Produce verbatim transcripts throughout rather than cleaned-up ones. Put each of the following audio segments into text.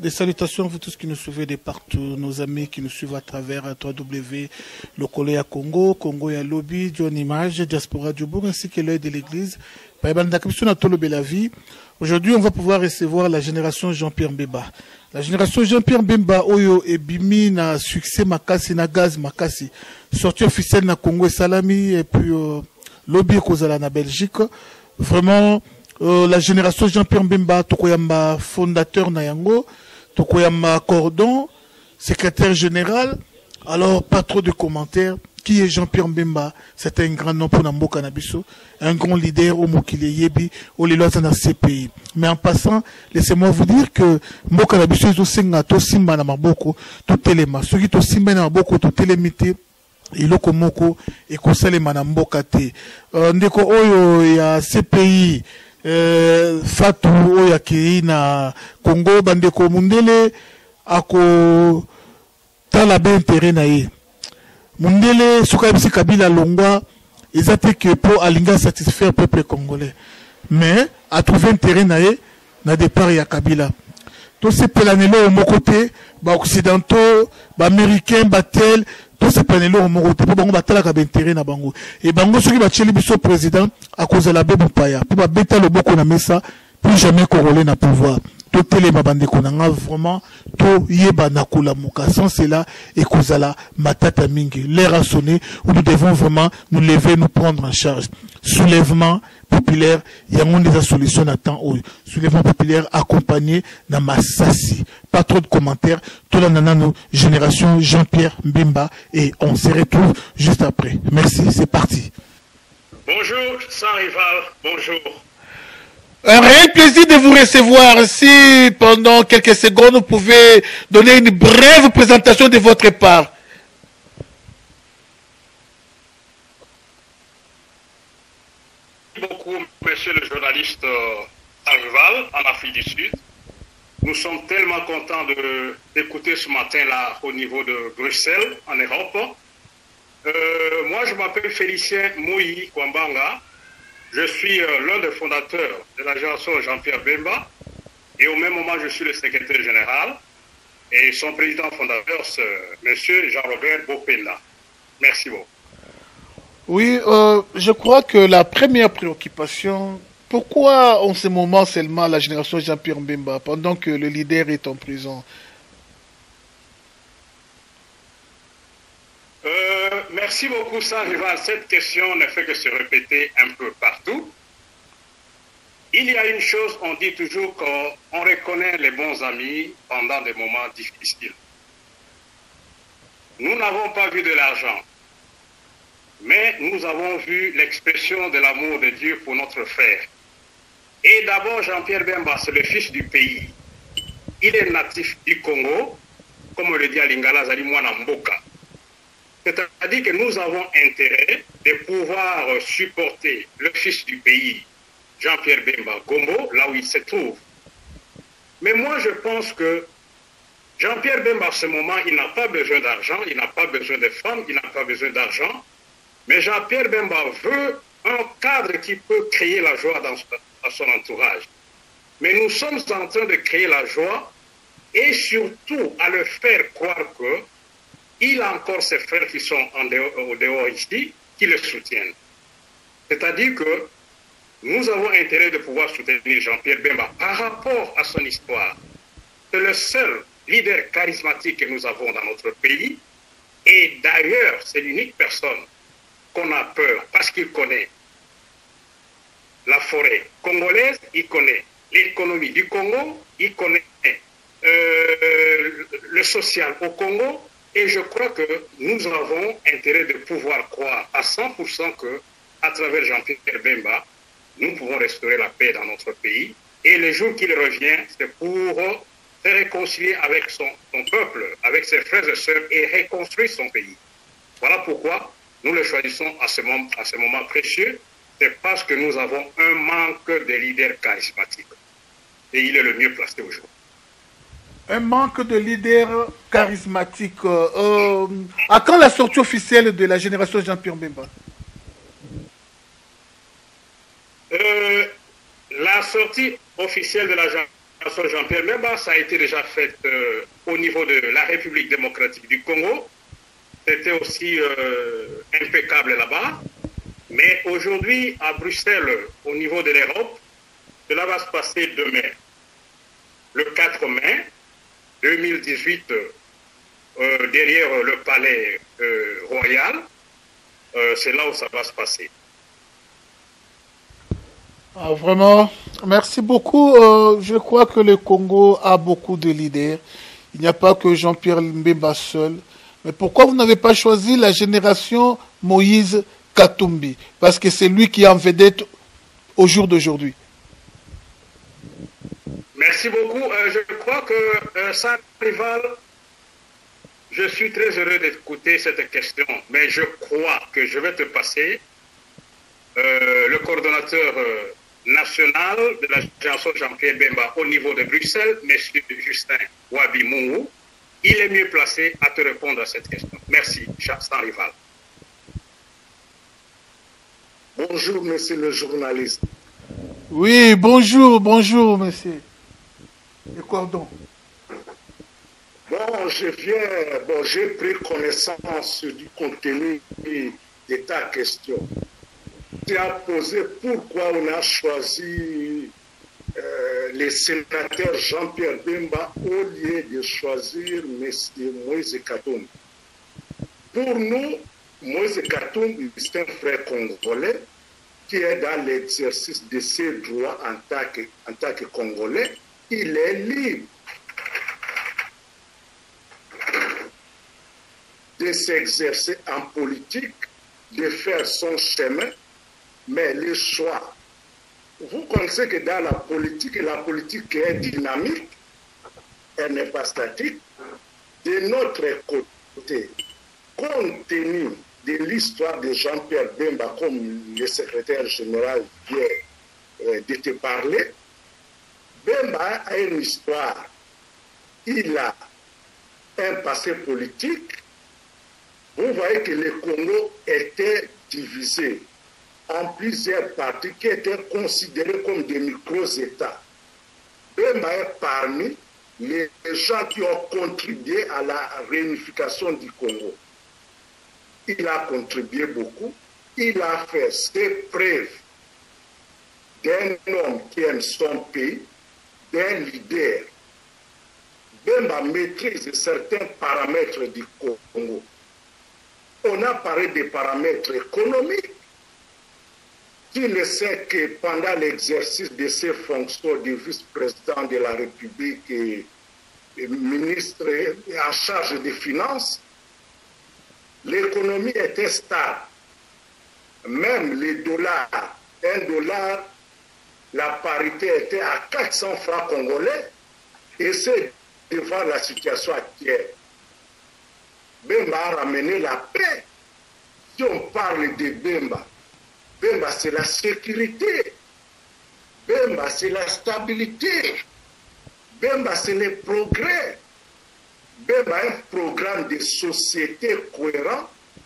Des salutations à vous tous qui nous suivez de partout, nos amis qui nous suivent à travers trois W, le Coloya Congo, Congo ya Lobby, John Image, Diaspora Djobourg, ainsi que l'œil de l'église. Aujourd'hui, on va pouvoir recevoir la génération Jean-Pierre Mbemba. La génération Jean-Pierre Mbemba, Oyo et Bimi, na succès Makasi, na gaz Makasi. Sortie officielle na Congo et Salami, et puis euh, Lobby Kozala na Belgique. Vraiment, euh, la génération Jean-Pierre Mbemba, Tokoyamba, fondateur na Yango. Tokoyama Cordon, secrétaire général. Alors, pas trop de commentaires. Qui est Jean-Pierre Mbemba? C'est un grand nom pour Nambo Nabiso, un grand leader au Mokile Yebi, au Liloazana C P I. Mais en passant, laissez-moi vous dire que Mboka Nabiso est aussi un to simba na maboko, tout téléma. Ceux qui to simba na maboko, tout télémité, iloko moko, et kosale manamboka te. Ndeko oyo ya C P I, Euh, Fatou oya ki na Congo bandeko mundele ako tala ben intérêt na ye mundele soka bisi Kabila longwa ezate que pour alinga satisfaire peuple congolais mais a trouvé intérêt na ye na départ ya Kabila to se pelanelo au côté ba occidentaux ba américains ba tel tout ce panelo au côté pour bango batala ka intérêt na bango et bango soki ba cheli biso président à cause de la bebu paya pour ba beta le boko na mesa plus jamais congolais na pouvoir tout télé ma bande konanga vraiment tout yeba na kula muka sans cela et kozala matata mingi l'air a sonné où nous devons vraiment nous lever nous prendre en charge soulèvement populaire il y a des solutions à temps haut soulèvement populaire accompagné na Massassi pas trop de commentaires tout la nanano génération Jean-Pierre Mbemba et on se retrouve juste après. Merci, c'est parti. Bonjour sans rival, bonjour. Un réel plaisir de vous recevoir. Si pendant quelques secondes vous pouvez donner une brève présentation de votre part. Merci beaucoup, monsieur le journaliste Arrival en Afrique du Sud. Nous sommes tellement contents d'écouter ce matin-là au niveau de Bruxelles, en Europe. Euh, moi, je m'appelle Félicien Moui Kwambanga. Je suis euh, l'un des fondateurs de la génération Jean-Pierre Mbemba. Et au même moment, je suis le secrétaire général. Et son président fondateur, c'est monsieur Jean-Robert Bopella. Merci beaucoup. Oui, euh, je crois que la première préoccupation... Pourquoi en ce moment seulement la génération Jean-Pierre Mbemba, pendant que le leader est en prison? euh, Merci beaucoup, sans rival. Cette question ne fait que se répéter un peu partout. Il y a une chose, on dit toujours qu'on reconnaît les bons amis pendant des moments difficiles. Nous n'avons pas vu de l'argent, mais nous avons vu l'expression de l'amour de Dieu pour notre frère. Et d'abord, Jean-Pierre Mbemba, c'est le fils du pays. Il est natif du Congo, comme on le dit à Lingala, Zali Mwana Mboka. C'est-à-dire que nous avons intérêt de pouvoir supporter le fils du pays, Jean-Pierre Mbemba Gombo, là où il se trouve. Mais moi, je pense que Jean-Pierre Mbemba, à ce moment, il n'a pas besoin d'argent, il n'a pas besoin de femmes, il n'a pas besoin d'argent. Mais Jean-Pierre Mbemba veut un cadre qui peut créer la joie dans son entourage. Mais nous sommes en train de créer la joie et surtout à le faire croire qu'il a encore ses frères qui sont en dehors, au dehors ici, qui le soutiennent. C'est-à-dire que nous avons intérêt de pouvoir soutenir Jean-Pierre Mbemba par rapport à son histoire. C'est le seul leader charismatique que nous avons dans notre pays et d'ailleurs c'est l'unique personne qu'on a peur parce qu'il connaît la forêt congolaise, il connaît l'économie du Congo, il connaît euh, le social au Congo et je crois que nous avons intérêt de pouvoir croire à cent pour cent que à travers Jean-Pierre Mbemba, nous pouvons restaurer la paix dans notre pays et le jour qu'il revient, c'est pour se réconcilier avec son, son peuple, avec ses frères et sœurs et reconstruire son pays. Voilà pourquoi nous le choisissons à ce moment, à ce moment précieux. C'est parce que nous avons un manque de leaders charismatiques. Et il est le mieux placé aujourd'hui. Un manque de leaders charismatiques. Euh, à quand la sortie officielle de la génération Jean-Pierre Mbemba? euh, La sortie officielle de la génération Jean-Pierre Bemba, ça a été déjà fait euh, au niveau de la République démocratique du Congo. C'était aussi euh, impeccable là-bas. Mais aujourd'hui, à Bruxelles, au niveau de l'Europe, cela va se passer demain. Le quatre mai deux mille dix-huit, euh, derrière le palais euh, royal, euh, c'est là où ça va se passer. Ah, vraiment, merci beaucoup. Euh, je crois que le Congo a beaucoup de leaders. Il n'y a pas que Jean-Pierre Bemba seul. Mais pourquoi vous n'avez pas choisi la génération Moïse Katumbi? Parce que c'est lui qui est en vedette au jour d'aujourd'hui. Merci beaucoup. Euh, je crois que euh, ça, rival, je suis très heureux d'écouter cette question. Mais je crois que je vais te passer euh, le coordonnateur euh, national de la génération Jean-Pierre Bemba au niveau de Bruxelles, M. Justin Wabimou. Il est mieux placé à te répondre à cette question. Merci, sans rival. Bonjour, monsieur le journaliste. Oui, bonjour, bonjour, monsieur. Le cordon. Bon, je viens, bon, j'ai pris connaissance du contenu de ta question. Tu as posé pourquoi on a choisi euh, le sénateur Jean-Pierre Bemba au lieu de choisir M. Moïse Katumbi. Pour nous, Moïse Katumbi, c'est un frère congolais qui est dans l'exercice de ses droits en tant que, en tant que Congolais. Il est libre de s'exercer en politique, de faire son chemin, mais le choix. Vous connaissez que dans la politique, la politique est dynamique, elle n'est pas statique. De notre côté, compte tenu de l'histoire de Jean-Pierre Bemba, comme le secrétaire général vient de te parler, Bemba a une histoire. Il a un passé politique. Vous voyez que le Congo était divisé en plusieurs parties qui étaient considérées comme des micro-États. Bemba est parmi les gens qui ont contribué à la réunification du Congo. Il a contribué beaucoup. Il a fait ses preuves d'un homme qui aime son pays, d'un leader. Bemba maîtrise certains paramètres du Congo. On a parlé des paramètres économiques. Tu le sais que pendant l'exercice de ses fonctions de vice-président de la République et, et ministre en charge des finances, l'économie était stable. Même les dollars, un dollar, la parité était à quatre cents francs congolais, et c'est devant la situation actuelle. Bemba a ramené la paix. Si on parle de Bemba, Bemba c'est la sécurité. Bemba c'est la stabilité. Bemba c'est le progrès. Bemba a un programme de société cohérent.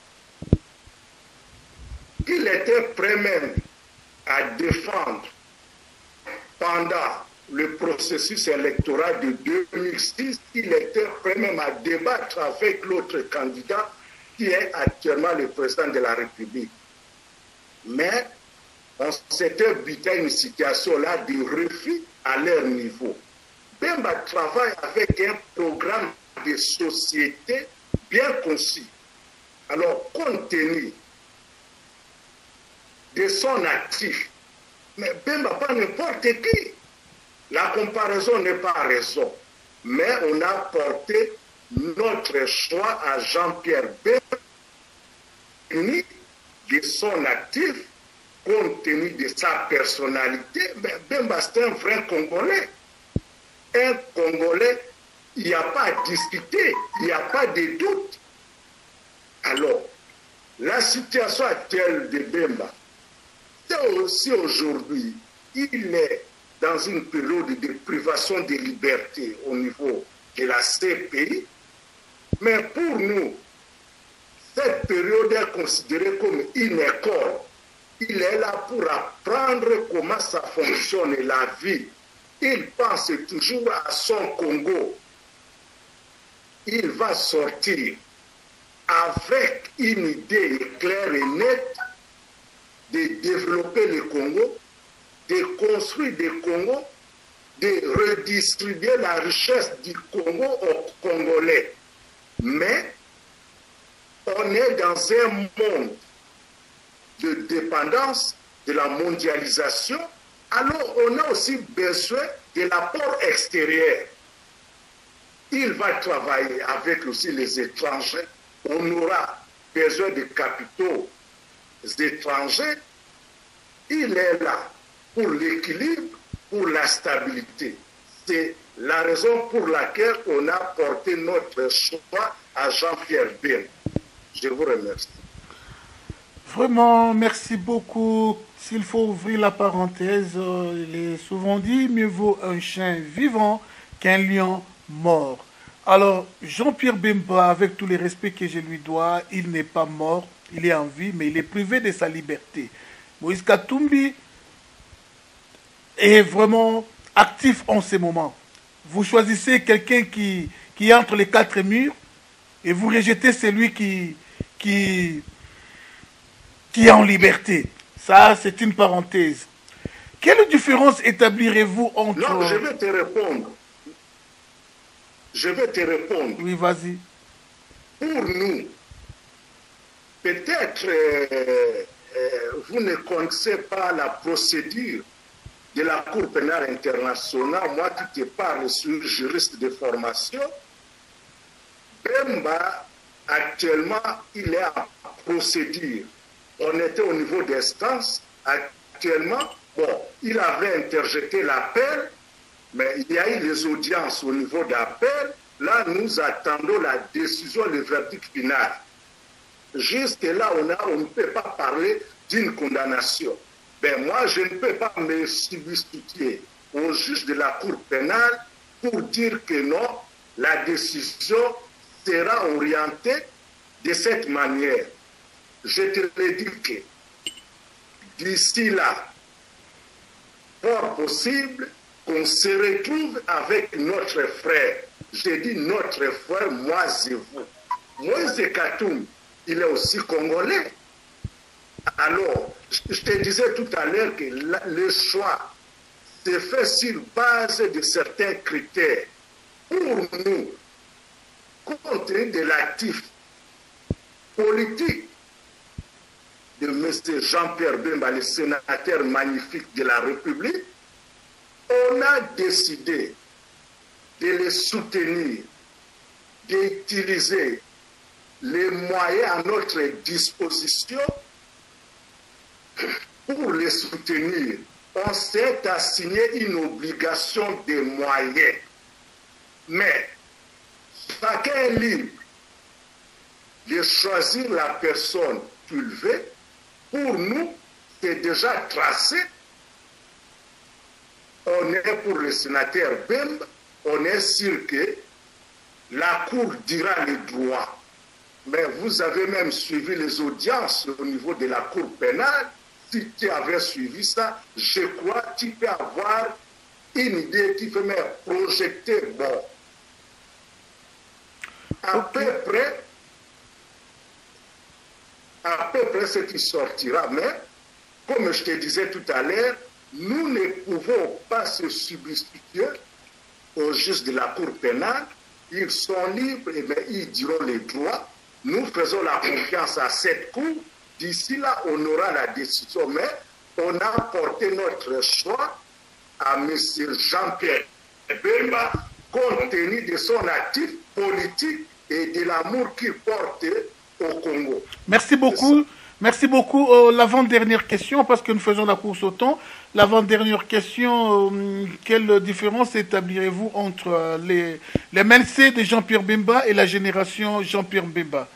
Il était prêt même à défendre pendant le processus électoral de deux mille six, il était prêt même à débattre avec l'autre candidat qui est actuellement le président de la République. Mais on s'était buté à une situation-là de refus à leur niveau. Bemba travaille avec un programme de société bien conçu. Alors, compte tenu de son actif, mais Bemba pas n'importe qui. La comparaison n'est pas raison, mais on a porté notre choix à Jean-Pierre Bemba, de son actif, compte tenu de sa personnalité. Bemba, c'est un vrai Congolais. Un Congolais, il n'y a pas à discuter, il n'y a pas de doute. Alors, la situation actuelle de Bemba, c'est aussi aujourd'hui, il est dans une période de privation de liberté au niveau de la C P I. Mais pour nous, cette période est considérée comme une école. Il est là pour apprendre comment ça fonctionne la vie il pense toujours à son Congo. Il va sortir avec une idée claire et nette de développer le Congo, de construire le Congo, de redistribuer la richesse du Congo aux Congolais. Mais on est dans un monde de dépendance, de la mondialisation, alors on a aussi besoin de l'apport extérieur. Il va travailler avec aussi les étrangers. On aura besoin de capitaux étrangers. Il est là pour l'équilibre, pour la stabilité. C'est la raison pour laquelle on a porté notre choix à Jean-Pierre Bemba. Je vous remercie. Vraiment, merci beaucoup. S'il faut ouvrir la parenthèse, il est souvent dit, mieux vaut un chien vivant qu'un lion mort. Alors, Jean-Pierre Bemba, avec tous les respects que je lui dois, il n'est pas mort, il est en vie, mais il est privé de sa liberté. Moïse Katumbi est vraiment actif en ce moment. Vous choisissez quelqu'un qui, qui est entre les quatre murs et vous rejetez celui qui, qui, qui est en liberté. Ça, c'est une parenthèse. Quelle différence établirez-vous entre... Non, je vais te répondre. Je vais te répondre. Oui, vas-y. Pour nous, peut-être euh, euh, vous ne connaissez pas la procédure de la Cour pénale internationale. Moi qui te parle, je suis juriste de formation. Bemba, actuellement, il est en procédure. On était au niveau d'instance. Actuellement, bon, il avait interjeté l'appel, mais il y a eu les audiences au niveau d'appel. Là, nous attendons la décision, le verdict final. Jusque-là, on, a, on ne peut pas parler d'une condamnation. Ben, moi, je ne peux pas me substituer au juge de la Cour pénale pour dire que non, la décision sera orientée de cette manière. Je te l'ai dit que d'ici là, fort possible qu'on se retrouve avec notre frère. J'ai dit notre frère, moi et vous. Moïse Katumbi, il est aussi congolais. Alors, je te disais tout à l'heure que le choix se fait sur base de certains critères. Pour nous, compte tenu de l'actif politique de M. Jean-Pierre Bemba, le sénateur magnifique de la République, on a décidé de les soutenir, d'utiliser les moyens à notre disposition pour les soutenir. On s'est assigné une obligation de moyens. Mais chacun est libre de choisir la personne qu'il veut. Pour nous, c'est déjà tracé. On est pour le sénateur Bemba, on est sûr que la Cour dira les droits. Mais vous avez même suivi les audiences au niveau de la Cour pénale. Si tu avais suivi ça, je crois que tu peux avoir une idée, tu peux même projeter bon. À peu près, à peu près ce qui sortira. Mais, comme je te disais tout à l'heure, nous ne pouvons pas se substituer aux juges de la Cour pénale. Ils sont libres et bien, ils diront les droits. Nous faisons la confiance à cette Cour. D'ici là, on aura la décision. Mais on a porté notre choix à M. Jean-Pierre Bemba, compte tenu de son actif politique et de l'amour qu'il porte au Congo. Merci beaucoup. Merci beaucoup. Euh, L'avant-dernière question, parce que nous faisons la course au temps. L'avant-dernière question, euh, quelle différence établirez-vous entre euh, les, les M L C de Jean-Pierre Bemba et la génération Jean-Pierre Bemba?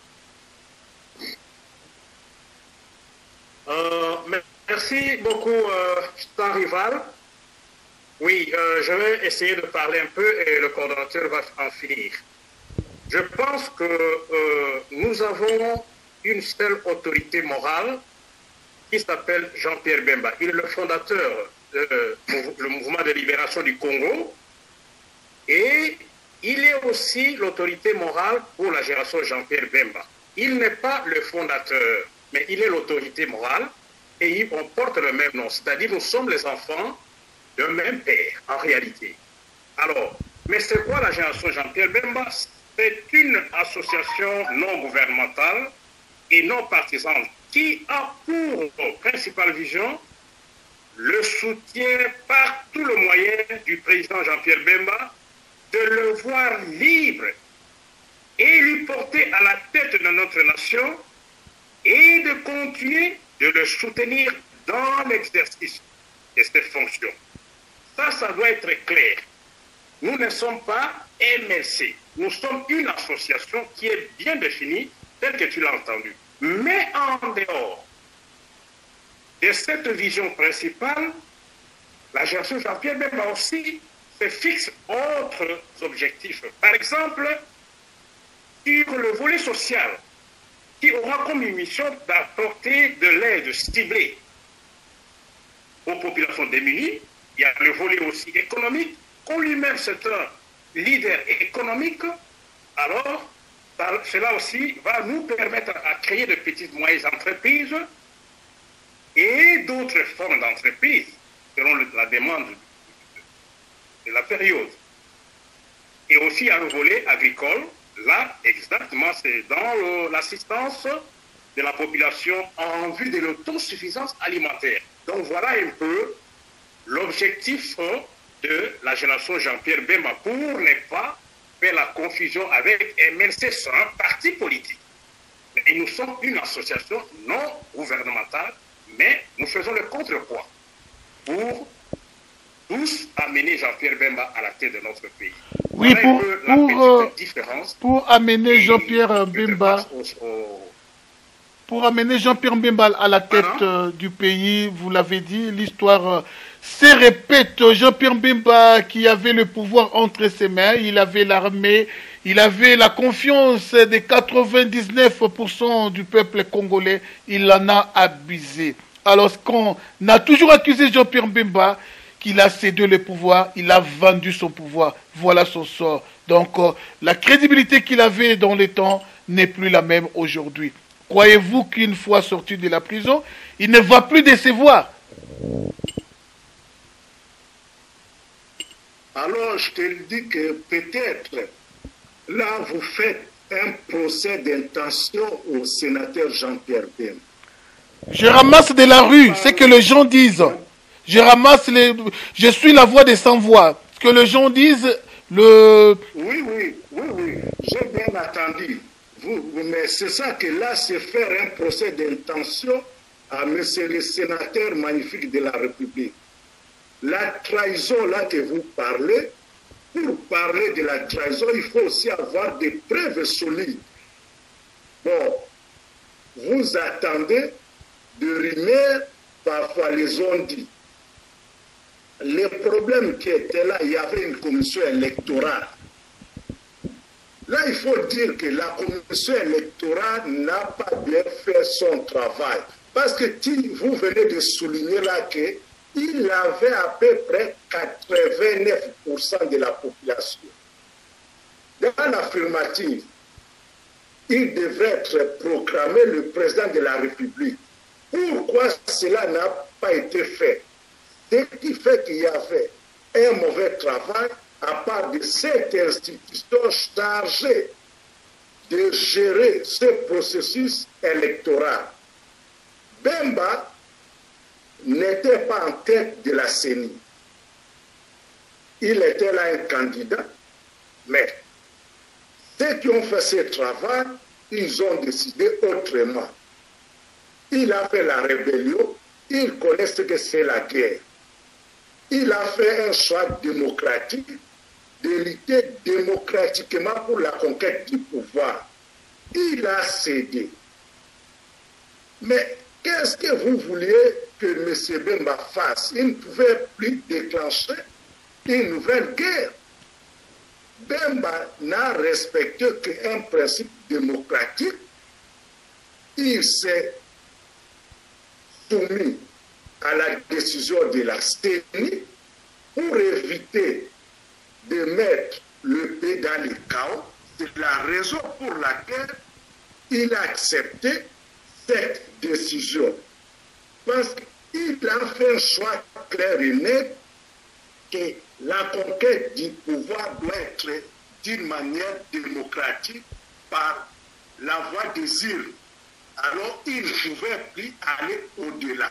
euh, Merci beaucoup, euh, sans rival. Oui, euh, je vais essayer de parler un peu et le coordonnateur va en finir. Je pense que euh, nous avons une seule autorité morale qui s'appelle Jean-Pierre Bemba. Il est le fondateur euh, le mouvement de libération du Congo, et il est aussi l'autorité morale pour la génération Jean-Pierre Bemba. Il n'est pas le fondateur, mais il est l'autorité morale et on porte le même nom. C'est-à-dire nous sommes les enfants d'un même père, en réalité. Alors, mais c'est quoi la génération Jean-Pierre Bemba? C'est une association non gouvernementale et non partisane qui a pour principale vision le soutien par tout le moyen du président Jean-Pierre Bemba, de le voir libre et lui porter à la tête de notre nation et de continuer de le soutenir dans l'exercice de ses fonctions. Ça, ça doit être clair. Nous ne sommes pas M L C. Nous sommes une association qui est bien définie, telle que tu l'as entendu. Mais en dehors de cette vision principale, la génération Jean-Pierre Bemba aussi se fixe autres objectifs. Par exemple, sur le volet social, qui aura comme mission d'apporter de l'aide ciblée aux populations démunies. Il y a le volet aussi économique. Quand lui-même c'est un leader économique, alors cela aussi va nous permettre à créer de petites moyennes entreprises et d'autres formes d'entreprises selon la demande de la période. Et aussi un volet agricole. Là, exactement, c'est dans l'assistance de la population en vue de l'autosuffisance alimentaire. Donc voilà un peu l'objectif de la génération Jean-Pierre Bemba pour ne pas faire la confusion avec M L C, c'est un parti politique. Et nous sommes une association non gouvernementale, mais nous faisons le contrepoids pour tous amener Jean-Pierre Bemba à la tête de notre pays. Oui, voilà pour, pour, euh, pour amener Jean-Pierre Bemba, au, au... pour amener Jean-Pierre Bemba à la tête voilà. euh, du pays, vous l'avez dit, l'histoire euh, se répète. Jean-Pierre Bemba qui avait le pouvoir entre ses mains, il avait l'armée, il avait la confiance de quatre-vingt-dix-neuf pour cent du peuple congolais, il en a abusé. Alors qu'on a toujours accusé Jean-Pierre Bemba qu'il a cédé le pouvoir, il a vendu son pouvoir. Voilà son sort. Donc, euh, la crédibilité qu'il avait dans les temps n'est plus la même aujourd'hui. Croyez-vous qu'une fois sorti de la prison, il ne va plus décevoir? Alors, je te dis que peut-être, là, vous faites un procès d'intention au sénateur Jean-Pierre Bemba. Je ramasse de la rue, c'est que les gens disent. Je ramasse les... Je suis la voix des sans-voix. Ce que les gens disent, le... Oui, oui, oui, oui. J'ai bien attendu. Vous, mais c'est ça que là, c'est faire un procès d'intention à monsieur le sénateur magnifique de la République. La trahison, là que vous parlez, pour parler de la trahison, il faut aussi avoir des preuves solides. Bon, vous attendez de rumeurs, parfois les ont dit. Les problèmes qui étaient là, il y avait une commission électorale. Là, il faut dire que la commission électorale n'a pas bien fait son travail. Parce que vous venez de souligner là qu'il avait à peu près quatre-vingt-neuf pour cent de la population. Dans l'affirmative, il devrait être proclamé le président de la République. Pourquoi cela n'a pas été fait? Ce qui fait qu'il y avait un mauvais travail à part de cette institution chargée de gérer ce processus électoral. Bemba n'était pas en tête de la C E N I. Il était là un candidat, mais ceux qui ont fait ce travail, ils ont décidé autrement. Il a fait la rébellion, ils connaissent que c'est la guerre. Il a fait un choix démocratique, de lutter démocratiquement pour la conquête du pouvoir. Il a cédé. Mais qu'est-ce que vous vouliez que M. Bemba fasse? Il ne pouvait plus déclencher une nouvelle guerre. Bemba n'a respecté qu'un principe démocratique. Il s'est soumis à la décision de la C E N I pour éviter de mettre le pays dans le chaos. C'est la raison pour laquelle il a accepté cette décision. Parce qu'il a fait un choix clair et net que la conquête du pouvoir doit être d'une manière démocratique par la voie des urnes. Alors il ne pouvait plus aller au-delà.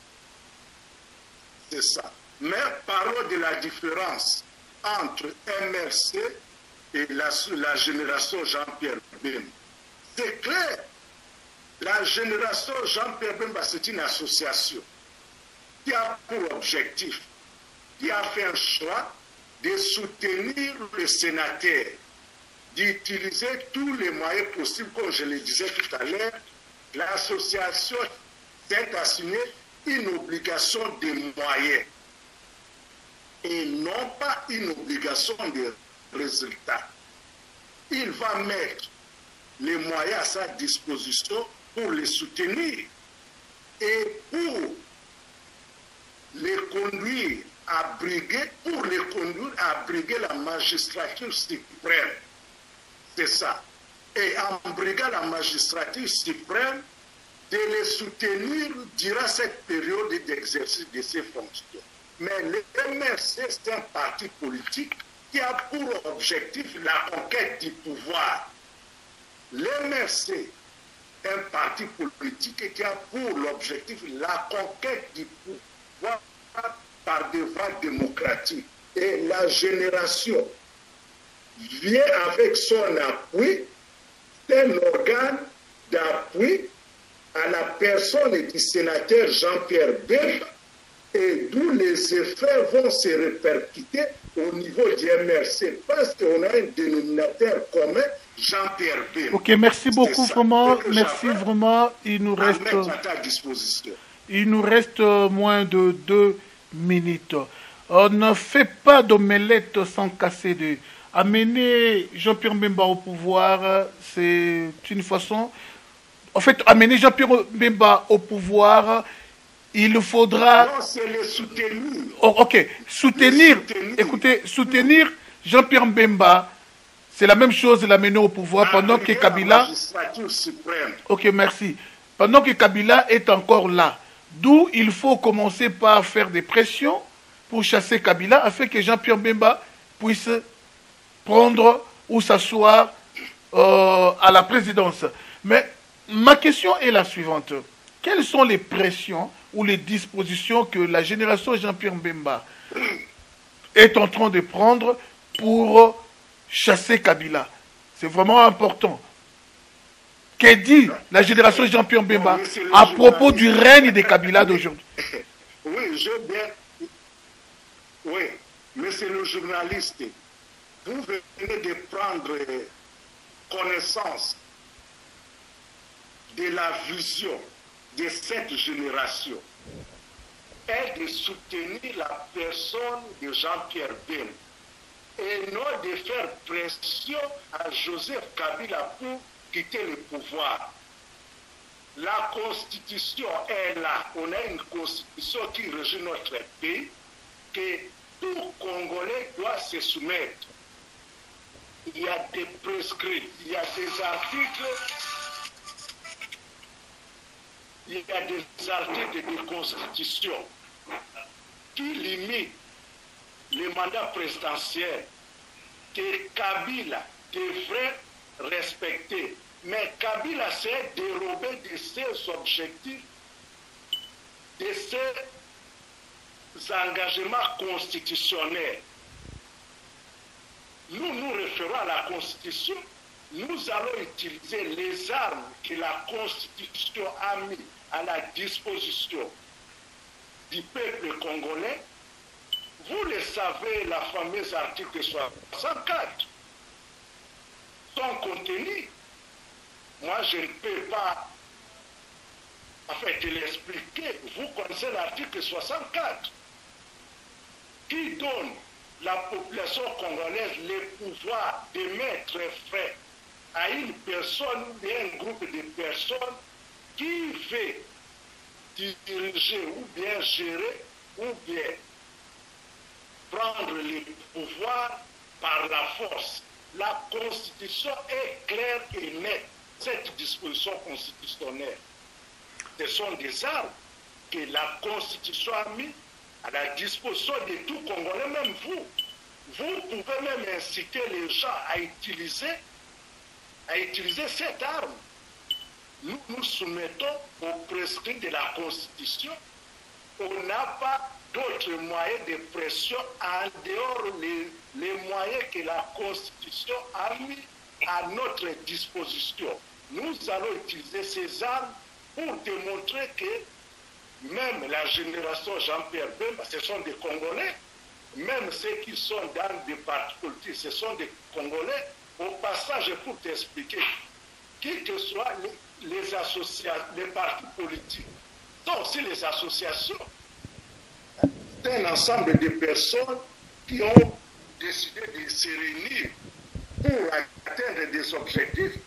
C'est ça. Mais parlons de la différence entre M R C et la, la génération Jean-Pierre Bemba. C'est clair. La génération Jean-Pierre Bemba, c'est une association qui a pour objectif, qui a fait un choix de soutenir le sénateur, d'utiliser tous les moyens possibles, comme je le disais tout à l'heure. L'association s'est assignée une obligation de moyens et non pas une obligation de résultats. Il va mettre les moyens à sa disposition pour les soutenir et pour les conduire à briguer, pour les conduire à briguer la magistrature suprême. C'est ça. Et en briguant la magistrature suprême, de les soutenir durant cette période d'exercice de ses fonctions. Mais le M R C, c'est un parti politique qui a pour objectif la conquête du pouvoir. Le M R C est un parti politique qui a pour l'objectif la conquête du pouvoir par des voies démocratiques. Et la génération vient avec son appui, c'est un organe d'appui à la personne du sénateur Jean-Pierre Bemba, et d'où les effets vont se répercuter au niveau du M R C, parce qu'on a un dénominateur commun, Jean-Pierre Bemba. Ok, merci beaucoup, vraiment. Merci vraiment. Il nous reste, à ta disposition. Il nous reste moins de deux minutes. On ne fait pas d'omelette sans casser de... Amener Jean-Pierre Bemba au pouvoir, c'est une façon... En fait, amener Jean-Pierre Bemba au pouvoir, il faudra... Non, c'est le soutenir. Oh, ok, soutenir, soutenir. Écoutez, soutenir Jean-Pierre Bemba, c'est la même chose, l'amener au pouvoir pendant Amener que Kabila... Ok, merci. Pendant que Kabila est encore là. D'où il faut commencer par faire des pressions pour chasser Kabila afin que Jean-Pierre Bemba puisse prendre ou s'asseoir euh, à la présidence. Mais ma question est la suivante. Quelles sont les pressions ou les dispositions que la génération Jean-Pierre Bemba est en train de prendre pour chasser Kabila? C'est vraiment important. Qu'est dit la génération Jean-Pierre Bemba à propos du règne de Kabila d'aujourd'hui? Oui, je bien. Oui, mais c'est le journaliste. Vous venez de prendre connaissance de la vision de cette génération et de soutenir la personne de Jean-Pierre Bemba et non de faire pression à Joseph Kabila pour quitter le pouvoir. La Constitution est là. On a une Constitution qui régit notre pays, que tout Congolais doit se soumettre. Il y a des prescrits, il y a des articles, il y a des articles de Constitution qui limitent le mandat présidentiel que Kabila devrait respecter. Mais Kabila s'est dérobé de ses objectifs, de ses engagements constitutionnels. Nous nous référons à la Constitution, nous allons utiliser les armes que la Constitution a mises à la disposition du peuple congolais. Vous le savez, la fameuse article soixante-quatre, son contenu, moi je ne peux pas en fait l'expliquer. Vous connaissez l'article soixante-quatre qui donne la population congolaise le pouvoir de mettre fin à une personne ou un groupe de personnes qui veut diriger ou bien gérer ou bien prendre le pouvoir par la force. La Constitution est claire et nette. Cette disposition constitutionnelle, ce sont des armes que la Constitution a mis à la disposition de tout Congolais, même vous. Vous pouvez même inciter les gens à utiliser, à utiliser cette arme. Nous nous soumettons aux prescrits de la Constitution. On n'a pas d'autres moyens de pression en dehors les, les moyens que la Constitution a mis à notre disposition. Nous allons utiliser ces armes pour démontrer que même la génération Jean-Pierre Bemba, ce sont des Congolais, même ceux qui sont dans des partis politiques, ce sont des Congolais. Au passage, pour t'expliquer, qui que soient les, les associations, les partis politiques, sont aussi les associations. C'est un ensemble de personnes qui ont décidé de se réunir pour atteindre des objectifs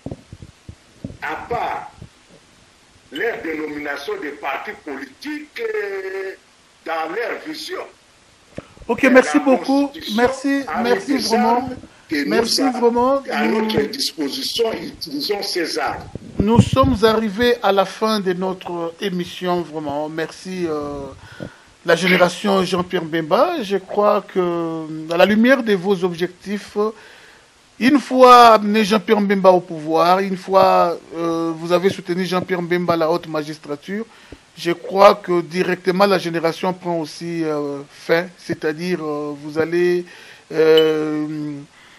à part leur dénomination de partis politiques dans leur vision. Ok, merci beaucoup. Merci, merci vraiment. Merci vraiment. À notre disposition, utilisons ces armes. Nous sommes arrivés à la fin de notre émission, vraiment. Merci. Euh, la génération Jean-Pierre Bemba, je crois que, à la lumière de vos objectifs, une fois amené Jean-Pierre Bemba au pouvoir, une fois euh, vous avez soutenu Jean-Pierre Bemba à la haute magistrature, je crois que directement la génération prend aussi euh, fin, c'est-à-dire euh, vous allez... Euh,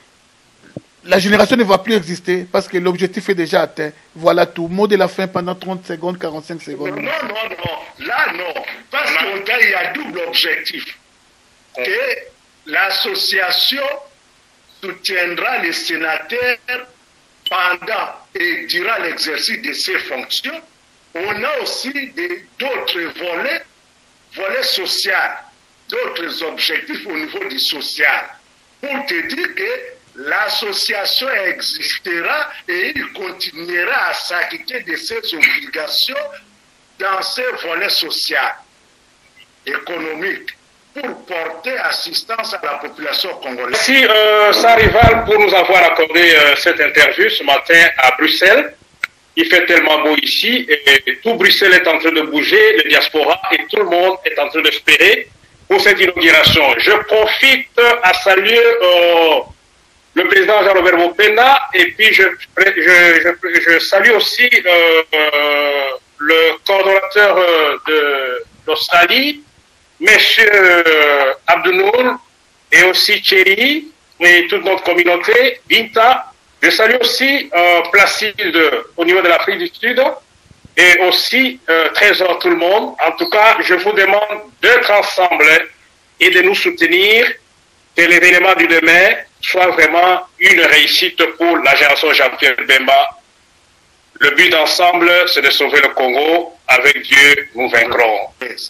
la génération ne va plus exister parce que l'objectif est déjà atteint. Voilà tout. Mot de la fin pendant trente secondes, quarante-cinq secondes. Non, non, non. Là, non. Parce qu'il y a double objectif. Que l'association soutiendra les sénateurs pendant et durant l'exercice de ses fonctions. On a aussi d'autres volets, volets sociaux, d'autres objectifs au niveau du social. Pour te dire que l'association existera et il continuera à s'acquitter de ses obligations dans ses volets sociaux, économiques, pour porter assistance à la population congolaise. Merci, euh, Sarival, pour nous avoir accordé euh, cette interview ce matin à Bruxelles. Il fait tellement beau ici et tout Bruxelles est en train de bouger, le diaspora et tout le monde est en train d'espérer pour cette inauguration. Je profite à saluer euh, le président Jean-Robert Mopenda et puis je, je, je, je salue aussi euh, euh, le coordonnateur euh, de l'Australie, Monsieur Abdounour et aussi Thierry et toute notre communauté, Binta. Je salue aussi euh, Placide au niveau de l'Afrique du Sud et aussi euh, Trésor tout le monde. En tout cas, je vous demande d'être ensemble et de nous soutenir, que l'événement du demain soit vraiment une réussite pour la génération Jean-Pierre Bemba. Le but d'ensemble, c'est de sauver le Congo. Avec Dieu, nous vaincrons.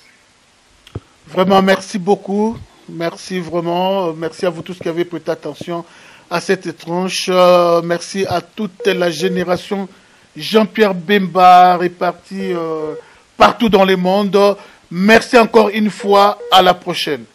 Vraiment, merci beaucoup. Merci vraiment. Merci à vous tous qui avez prêté attention à cette tranche. Euh, merci à toute la génération Jean-Pierre Bemba répartie euh, partout dans le monde. Merci encore une fois. À la prochaine.